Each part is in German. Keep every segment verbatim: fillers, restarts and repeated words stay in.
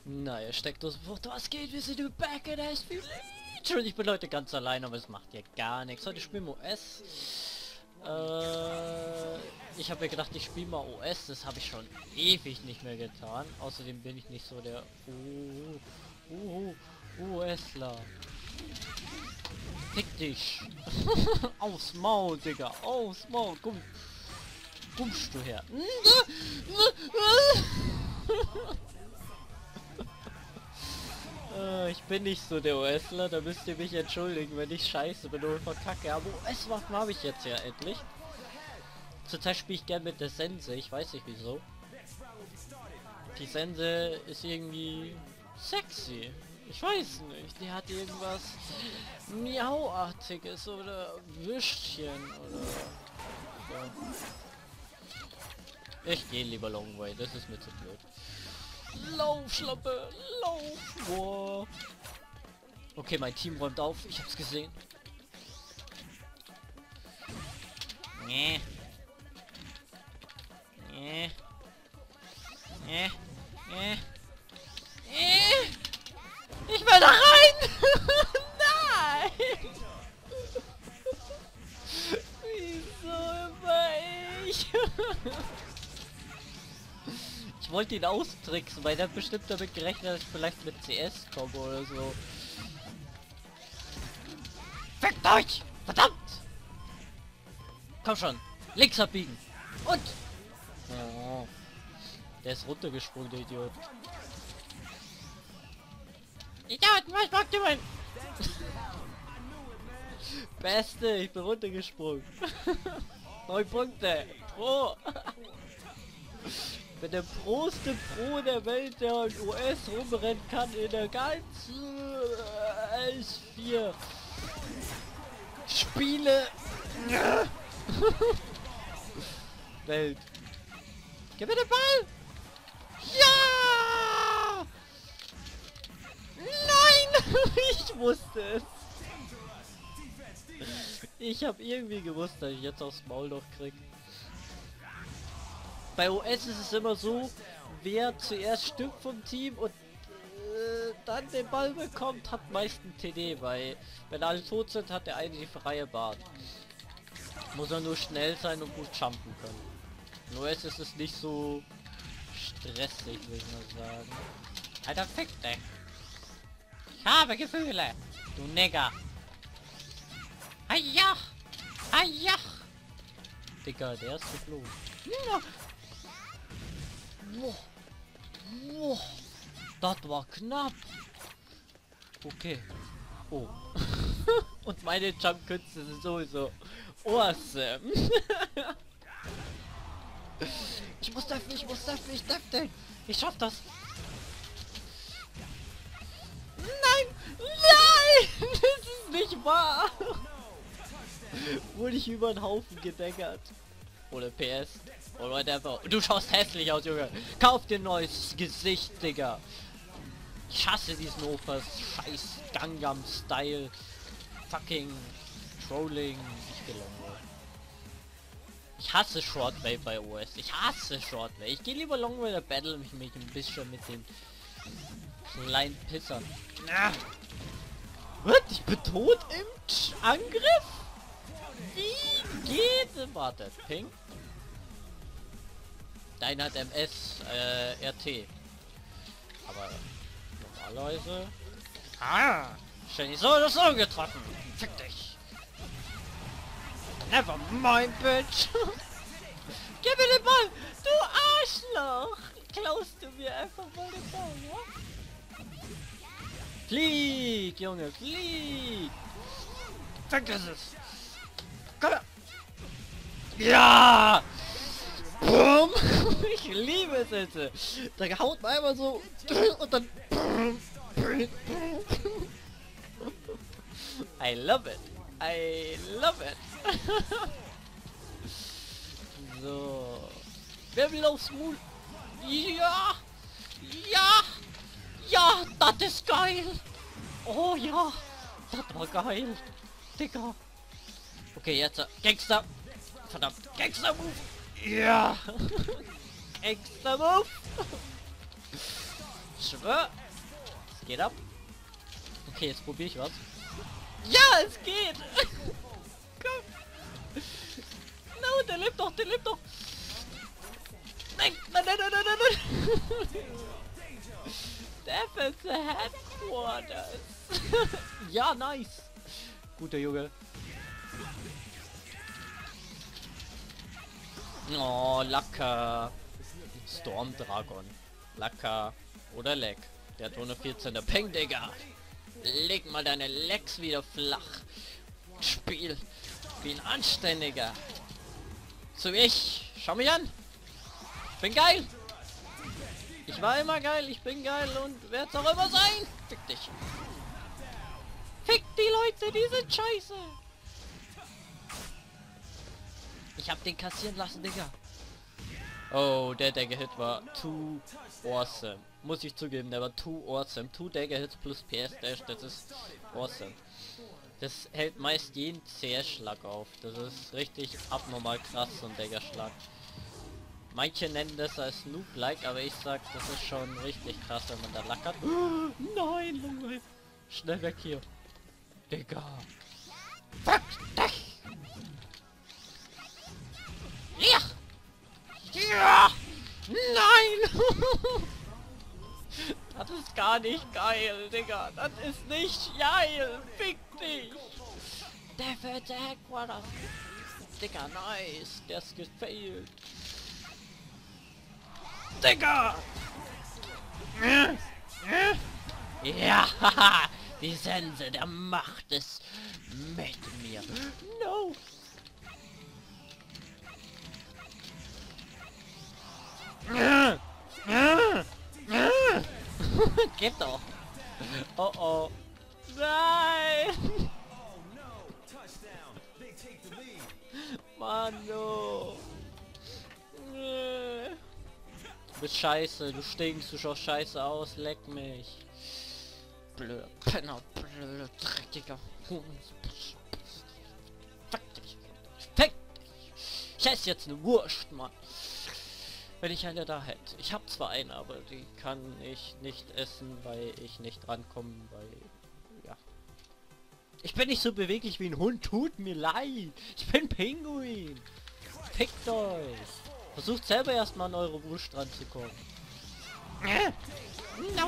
Na, er steckt uns vor. Was geht? Wir sind im Back and S P. Und ich bin heute ganz allein, aber es macht ja gar nichts. Heute spielen wir O S. Äh, ich habe mir gedacht, ich spiele mal O S. Das habe ich schon ewig nicht mehr getan. Außerdem bin ich nicht so der uh, uh, OSler. Fick dich. Aufs Maul, Digga. Aufs Maul. Komm. Kommst du her? äh, ich bin nicht so der OSler. Da müsst ihr mich entschuldigen, wenn ich scheiße bin und verkacke. Aber O S-Waffen habe ich jetzt ja endlich. Zurzeit spiele ich gern mit der Sense. Ich weiß nicht wieso. Die Sense ist irgendwie sexy. Ich weiß nicht, die hat irgendwas Miauartiges oder Würstchen oder so. Ich gehe lieber Long Way, das ist mir zu blöd. Lauf, Schlampe, lauf! Wow. Okay, mein Team räumt auf, ich hab's gesehen. Nee. Nee. Nee. Nee. Nee. Ich will da rein! Nein! Wieso immer ich? Ich wollte ihn austricksen, weil er bestimmt damit gerechnet hat, dass ich vielleicht mit C S komme oder so. Fickt euch! Verdammt! Komm schon! Links abbiegen! Und! Oh, der ist runtergesprungen, der Idiot. Idiot, was macht ihr mein? Beste, ich bin runtergesprungen. Neun Punkte. Pro. Wenn der proste Pro der Welt, der in U S rumrennen kann, in der ganzen S vier Spiele Welt. Gib mir den Ball! Ja! Nein! Ich wusste es. Ich habe irgendwie gewusst, dass ich jetzt aufs Maul noch krieg. Bei O S ist es immer so, wer zuerst stirbt vom Team und äh, dann den Ball bekommt, hat meistens T D, weil wenn alle tot sind, hat der eine die freie Bahn. Muss er nur schnell sein und gut jumpen können. In O S ist es nicht so stressig, will ich mal sagen. Alter, fick dich! Ich habe Gefühle! Du Nigger! Aja! Aja! Digga, der ist geflogen. Ja. Boah. Boah. Das war knapp. Okay. Oh. Und meine Jump-Künste sind sowieso awesome. Ich muss dafür, ich muss dafür, ich darf den. Ich schaff das. Nein! Nein! Das ist nicht wahr! Wurde ich über den Haufen gedeckert. Oder P S. Oder whatever. Du schaust hässlich aus, Junge. Kauf dir ein neues Gesicht, Digga. Ich hasse diesen Opas. Scheiß Gangnam Style. Fucking Trolling. Ich gelange. Ich hasse Shortwave bei O S. Ich hasse Shortwave. Ich gehe lieber Longway, da battle mich, mich ein bisschen mit den kleinen Pissern. Ah. Was? Ich bin tot im Angriff? Wie geht? Warte, Ping. Dein hat M S, äh, R T. Aber normalerweise. Ah! Ständig so oder so getroffen. Fick dich. Never mind, bitch. Gib mir den Ball. Du Arschloch. Klaust du mir einfach mal den Ball, ja? Flieg, Junge, flieg. Vergiss es. Komm her. Ja. Boom. Ich liebe es jetzt. Da haut man einmal so und dann. I love it. I love it. So. Wer will aufs Mund? Ja. Ja. Ja, das ist geil. Oh ja. Das war geil. Digga. Okay, jetzt. Uh, Gangster. Verdammt. Gangster Move. Ja. Gangster Move. schwör. Es geht ab. Okay, jetzt probiere ich was. Ja, es geht. Komm. No, der lebt doch, der lebt doch. Nein, nein, nein, nein, nein, nein, nein. Devil's Headquarters. Ja, nice. Guter Junge. Oh, Lacker. Storm Dragon. Lacker. Oder Leck. Der hat nur eine vierzehner Peng, Digga. Leg mal deine Lecks wieder flach. Spiel wie ein Anständiger. So wie ich. Schau mich an. Ich bin geil. Ich war immer geil. Ich bin geil und werde es auch immer sein. Fick dich. Fick die Leute, die sind scheiße. Ich hab den kassieren lassen, Digga. Oh, der Dagger Hit war too awesome. Muss ich zugeben, der war too awesome. Two Dagger Hits plus P S Dash, das ist awesome. Das hält meist jeden C S-Schlag auf. Das ist richtig abnormal krass, so ein Dagger-Schlag. Manche nennen das als Noob-like, aber ich sag, das ist schon richtig krass, wenn man da lackert. Oh, nein, Junge. Schnell weg hier. Digga. Fuck dich! Ja! Ja! Nein! Das ist gar nicht geil, Digga. Das ist nicht geil. Fick dich! Devil's Headquarters. Digga, nice. Der ist gefailt. Digga! Ja, haha! Die Sense der Macht ist mit mir. No! Gib doch! Oh oh! Nein! Mano! Du bist scheiße, du stinkst, du schaust scheiße aus, leck mich. Blöder Penner, blöder, dreckiger Hund. Fick dich. Fick dich. Ich esse jetzt eine Wurst, Mann. Wenn ich eine da hätte. Ich habe zwar eine, aber die kann ich nicht essen, weil ich nicht rankomme, weil... Ja. Ich bin nicht so beweglich wie ein Hund, tut mir leid. Ich bin Pinguin. Fickt euch. Versucht selber erstmal an eure Wurst ranzukommen. Äh. No.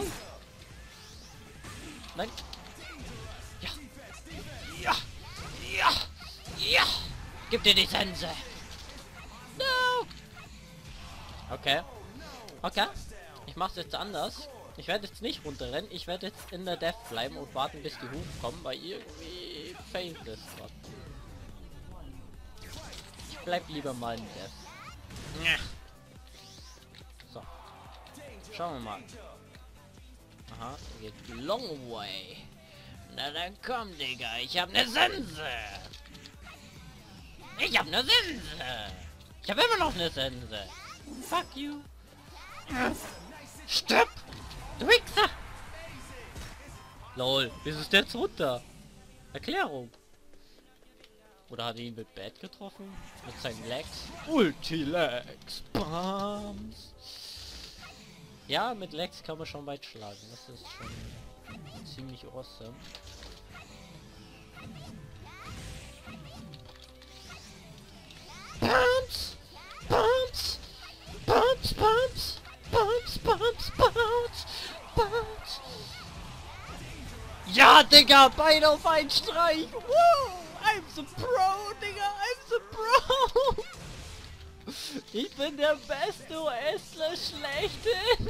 Nein. Ja. Ja. Ja. Ja. Gib dir die Sense. No. Okay. Okay. Ich mach's jetzt anders. Ich werde jetzt nicht runterrennen. Ich werde jetzt in der Death bleiben und warten, bis die Hufen kommen, weil irgendwie fehlt es gerade. Ich bleib lieber mal in Death. So. Schauen wir mal. Aha, geht long way. Na dann komm, Digga. Ich hab ne Sense. Ich hab ne Sense. Ich hab immer noch ne Sense. Fuck you. Stopp! Du Wichser! Lol, wieso ist der jetzt runter? Erklärung. Oder hat er ihn mit Bad getroffen? Mit seinen Legs? Ulti-Legs! Bams! Ja, mit Legs kann man schon weit schlagen. Das ist schon ziemlich awesome. Bams! Bams! Bums, bums, bums, bums, bums, bums. Ja, Digga, beide auf einen Streich. Woo! I'm so pro, Digga, I'm so pro. Ich bin der beste Wrestler schlechthin.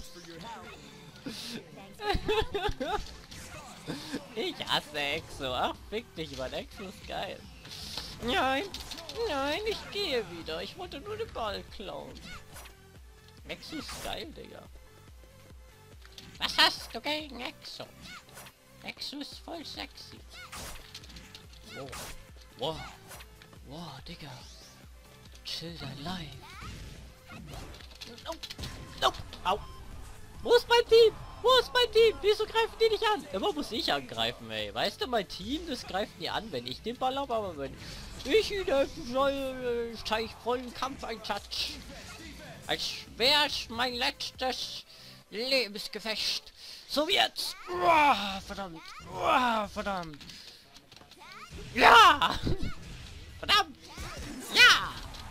Ich hasse Exo. Ach, fick dich, mein Exo ist geil. Nein, nein, ich gehe wieder. Ich wollte nur den Ball klauen. Exo ist geil, Digga. Was hast du gegen Exo? Exo ist voll sexy. Wow. Wow. Wow, Digga. Chill dein Life. Nope. Nope. Au. Wo ist mein Team? Wo ist mein Team? Wieso greifen die nicht an? Immer muss ich angreifen, ey. Weißt du, mein Team, das greift nie an, wenn ich den Ball habe, aber wenn ich ihn helfen soll, steige ich vollen Kampf ein Touch. Als wär's mein letztes Lebensgefecht. So jetzt. Uah, verdammt. Uah, verdammt. Ja. Verdammt. Ja.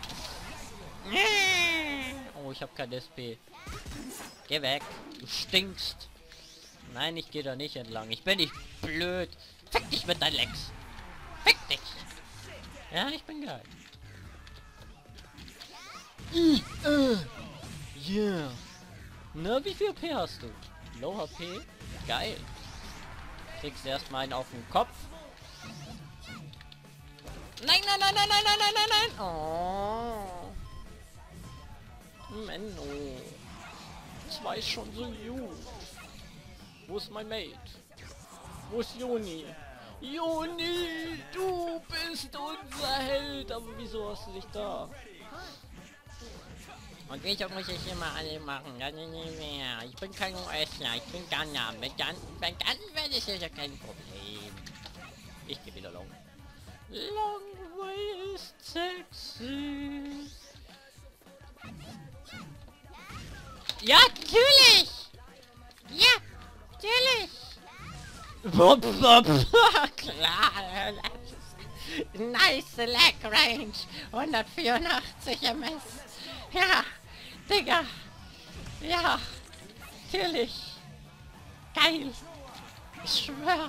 Oh, ich habe kein S P. Geh weg. Du stinkst. Nein, ich gehe da nicht entlang. Ich bin nicht blöd. Fick dich mit deinen Lex. Fick dich. Ja, ich bin geil. I, uh, yeah. Na, wie viel H P hast du? Low H P? Geil. Kriegst erstmal einen auf den Kopf. Nein, nein, nein, nein, nein, nein, nein, nein, nein. Oh. Menno. Zwei ist schon so gut. Wo ist mein Mate? Wo ist Juni? Juni, du bist unser Held. Aber wieso hast du dich da? Und wieso muss ich immer alle machen? Das ist nicht mehr. Ich bin kein U-Esler, ich bin Ghana. Mit Ghana werde ich ja kein Problem. Ich gehe wieder long. Long way ist sexy. Ja, natürlich! Ja, natürlich! Klar! Nice Leg Range! hundertvierundachtzig M S! Ja, Digga! Ja, natürlich! Geil! Ich schwör!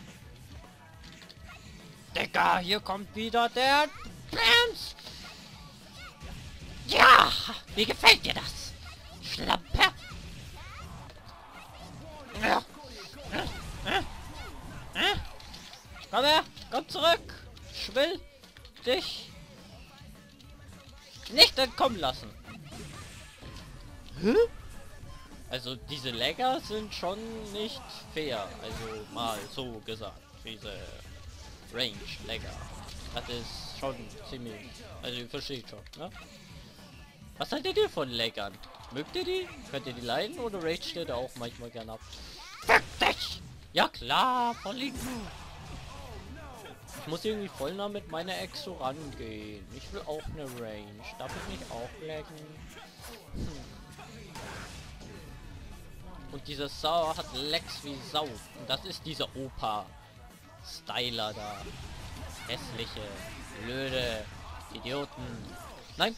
Digga, hier kommt wieder der Bams! Ja! Wie gefällt dir das? Schlampe! Ja. Komm her! Komm zurück! Ich will dich nicht entkommen lassen. Hä? Also diese Lagger sind schon nicht fair. Also mal so gesagt. Diese Range Lagger. Das ist schon ziemlich... Also ihr versteht schon, ne? Was haltet ihr von Laggern? Mögt ihr die? Könnt ihr die leiden oder raged ihr da auch manchmal gerne ab? Fick dich! Ja klar, voll lieb. Ich muss irgendwie voll nah mit meiner Ex so rangehen. Ich will auch eine Range. Darf ich mich auch laggen? Hm. Und dieser Sau hat Lex wie Sau. Und das ist dieser Opa-Styler da. Hässliche, blöde Idioten. Nein!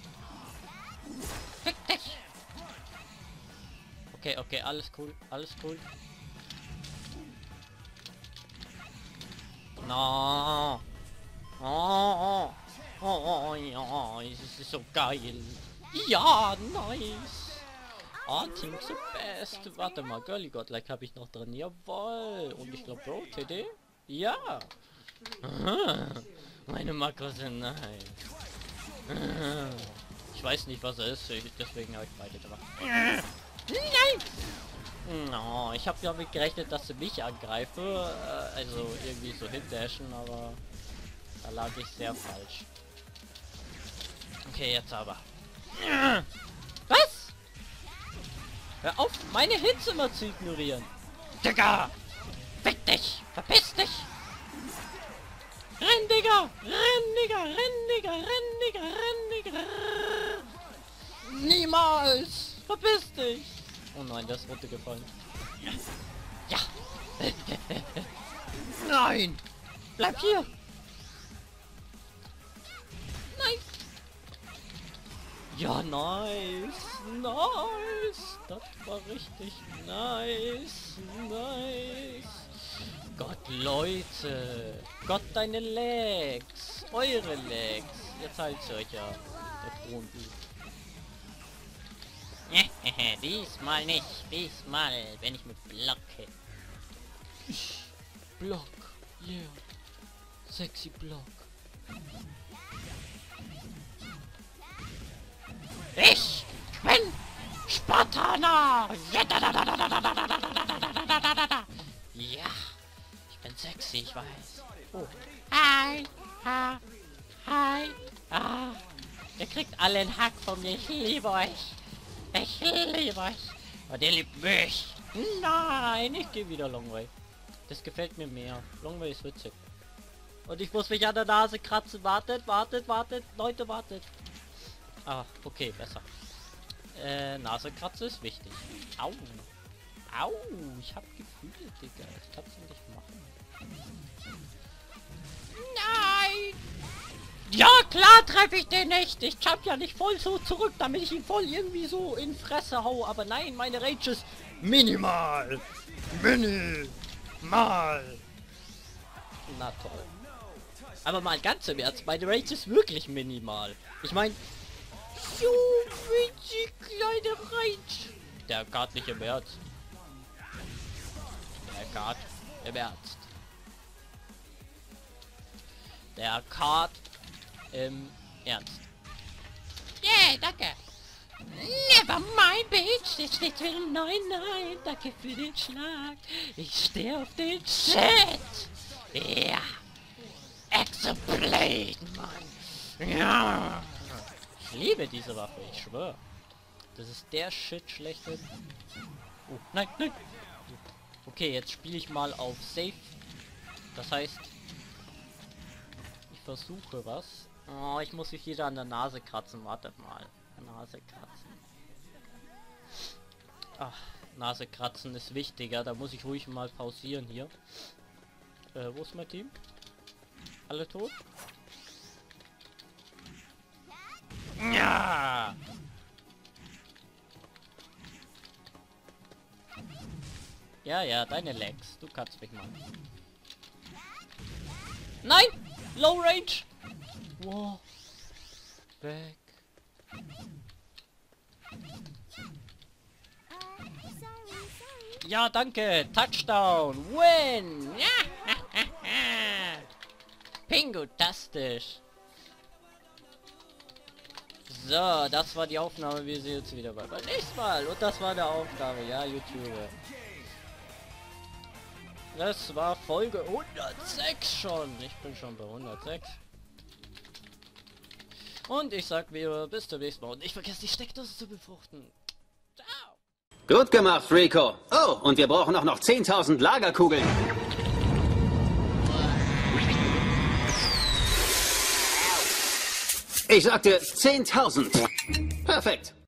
Fick dich! Okay, okay, alles cool, alles cool. No. Oh, oh, oh, ja, es ist so geil. Ja, nice. Ah, Team's the best. Warte mal, Girly Godlike habe ich noch drin. Jawohl. Und ich glaube, Bro, T D? Ja. Aha. Meine Makros sind nice. Aha. Ich weiß nicht, was er ist, deswegen habe ich beide gemacht. Nein! No, ich habe damit gerechnet, dass sie mich angreife, äh, also irgendwie so hindashen, aber da lag ich sehr falsch. Okay, jetzt aber. Was? Hör auf, meine Hits immer zu ignorieren. Digga! Fick dich! Verpiss dich! Renn, Digga! Renn, Digga! Renn, Digga! Renn, Digga! Renn, Digga! Niemals! Verpiss dich! Oh nein, der ist runtergefallen. Ja! Nein! Bleib hier! Nein! Ja, nice! Nice! Das war richtig nice! Nice! Gott, Leute! Gott, deine Legs! Eure Legs! Jetzt halt's euch ja, der Kronblut. Diesmal nicht. Diesmal, wenn ich mit blocke. Ich block. Yeah. Sexy Block. Ich bin Spartaner. Ja. Ich bin sexy, ich weiß. Oh. Hi. Ha. Hi. Ah. Ihr kriegt alle einen Hack von mir. Ich liebe euch. Ich liebe euch. Und ihr liebt mich. Nein, ich gehe wieder Longway. Das gefällt mir mehr. Longway ist witzig. Und ich muss mich an der Nase kratzen. Wartet, wartet, wartet. Leute, wartet. Ah, okay, besser. Äh, Nasekratze ist wichtig. Au. Au. Ich hab Gefühle, Digga. Das kannst du nicht machen. Nein. Ja, klar treffe ich den nicht. Ich jump ja nicht voll so zurück, damit ich ihn voll irgendwie so in Fresse hau. Aber nein, meine Rage ist minimal. Minimal. Na toll. Aber mal ganz im Ernst, meine Rage ist wirklich minimal. Ich meine, so winzig kleine Rage. Der Guard nicht im Ernst. Der Guard im Ernst. Der Guard im Ernst. Yeah, danke. Never mind, bitch. Das steht für nein, nein. Danke für den Schlag. Ich stehe auf den Shit. Ja. Exoblade, Mann. Ja. Ich liebe diese Waffe, ich schwöre. Das ist der Shit schlechthin. Oh, nein, nein. Okay, jetzt spiele ich mal auf Safe. Das heißt, ich versuche was. Oh, ich muss mich wieder an der Nase kratzen. Wartet mal. Nase kratzen. Ach, Nase kratzen ist wichtiger. Da muss ich ruhig mal pausieren hier. Äh, wo ist mein Team? Alle tot? Ja! Ja, ja, deine Legs. Du kannst mich mal. Nein! Low Range! Wow. Weg. Ja, danke. Touchdown. Win. Ja. Pingotastisch. So, das war die Aufnahme. Wir sehen uns wieder beim nächsten Mal. Und das war eine Aufnahme. Ja, YouTube. Das war Folge hundertsechs schon. Ich bin schon bei hundertsechs. Und ich sag wieder bis zum nächsten Mal. Und nicht vergesst, die Steckdose zu befruchten. Ciao. Gut gemacht, Rico. Oh, und wir brauchen auch noch zehntausend Lagerkugeln. Ich sagte zehntausend. Perfekt.